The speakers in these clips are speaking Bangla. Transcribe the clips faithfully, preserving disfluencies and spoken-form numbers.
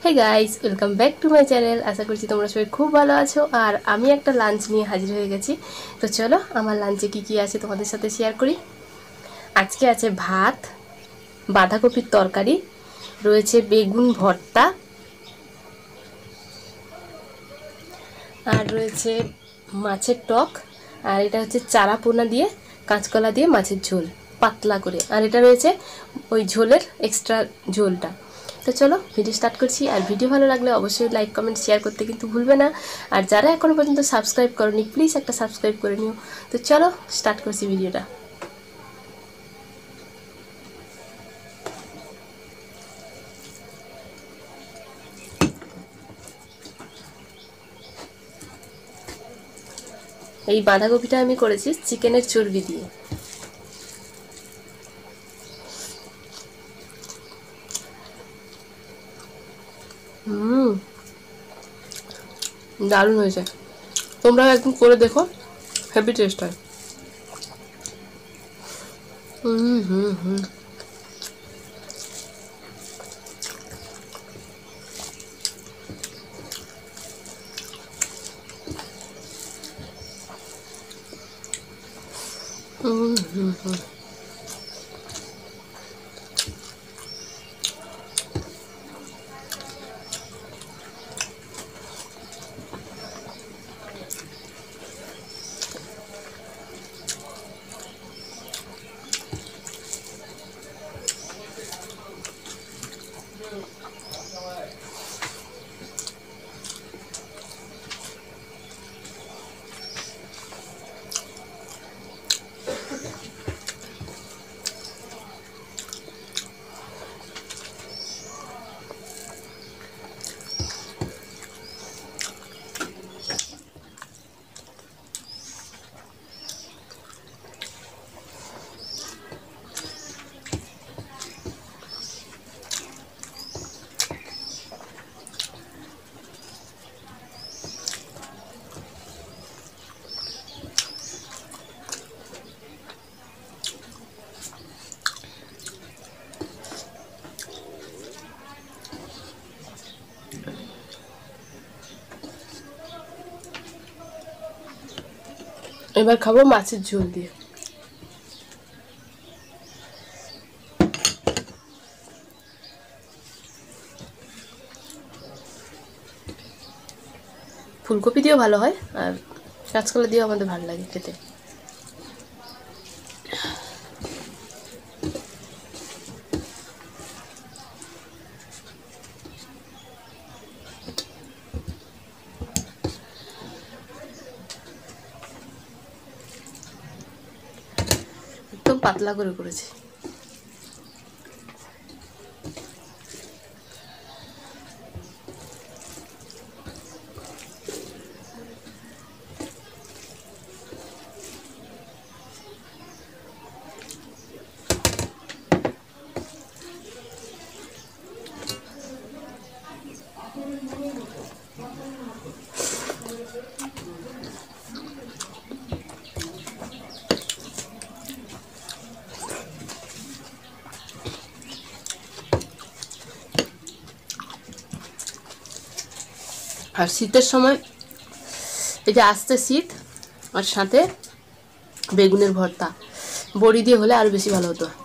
Hey guys welcome back to my channel. आशा करছি তোমরা সবাই খুব ভালো আছো আর আমি একটা লাঞ্চ নিয়ে হাজির হয়ে গেছি। তো চলো আমার লাঞ্চে কি কি আছে তোমাদের সাথে শেয়ার করি। আজকে আছে ভাত, বাঁধাকপির তরকারি, রয়েছে বেগুন ভর্তা, আর রয়েছে মাছের টক, আর এটা হচ্ছে চারা পোনা দিয়ে কাঁচকলা দিয়ে মাছের ঝোল পাতলা করে, আর এটা রয়েছে ওই ঝোলের এক্সট্রা ঝোলটা। তো চলো ভিডিও স্টার্ট করছি। আর ভিডিও ভালো লাগলে অবশ্যই লাইক কমেন্ট শেয়ার করতে কিন্তু ভুলবে না। আর যারা এখনও পর্যন্ত সাবস্ক্রাইব করোনি প্লিজ একটা সাবস্ক্রাইব করে নিও। তো চলো স্টার্ট করছি ভিডিওটা। এই বাঁধাকপিটা আমি করেছি চিকেনের চর্বি দিয়ে। হুম, দারুণ হয়েছে। তোমরাও একদিন করে দেখো, হেভি টেস্ট হয়। হুম হুম হুম হুম হুম হুম এবার খাবো মাছের ঝোল দিয়ে। ফুলকপি দিয়েও ভালো হয়, আর কাঁচকলা দিয়েও আমাদের ভালো লাগে খেতে। একদম পাতলা করে করেছি। আর শীতের সময় এই যে আসছে শীত, আর সাথে বেগুনের ভর্তা বড়ি দিয়ে হলে আরও বেশি ভালো হতো।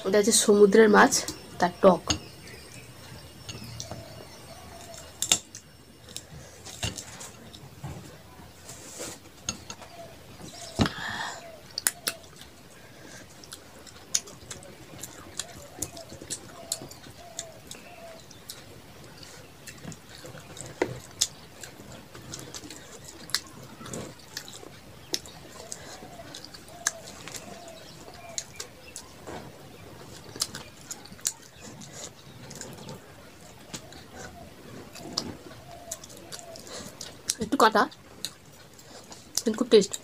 ওটা হচ্ছে সমুদ্রের মাছ, তার টক। একটু কাটা, কিন্তু খুব টেস্ট।